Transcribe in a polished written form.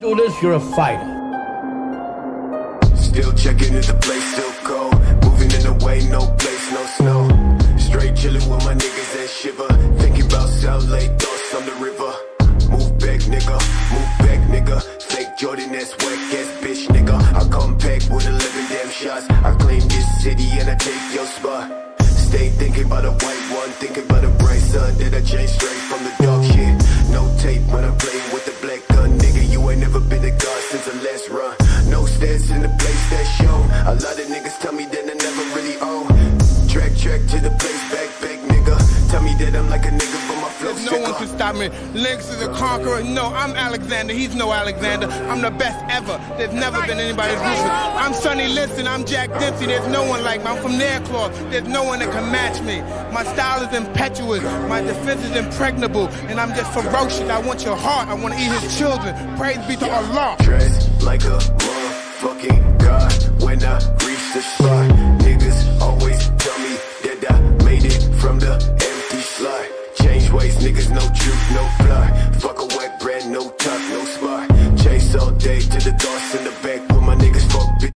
Do this, you're a fighter. Still checking if the place still cold. Moving in the way, no place, no snow. Straight chilling with my niggas and shiver. Thinking about South Lake, thoughts on the river. Move back, nigga, move back, nigga. Fake Jordan, that's whack ass bitch, nigga. I come back with 11 damn shots. I claim this city and I take your spot. Stay thinking about a white one, thinking about a bright sun. That I changed straight from the dark shit. No tape when I'm playing with the black gun, nigga. You ain't never been a god since the last run. No stats in the place that show. A lot of niggas tell me that I never really own. Track to the place, back, nigga. Tell me that I'm like a nigga, but my flow's sicker. No one can stop me. Lynx is a conqueror. No, I'm Alexander. He's no Alexander. I'm the best ever. There's never been anybody ruthless. I'm Sonny Liston. I'm Jack Dempsey. There's no one like me. I'm from Nairclaw. There's no one that can match me. My style is impetuous. My defense is impregnable. And I'm just ferocious. I want your heart. I want to eat his children. Praise be to Allah. Dressed like a motherfucking god when I reach the spot. Niggas always tell me that I made it from the empty slot. Change ways, niggas, no truth, no plot. Fuck a whack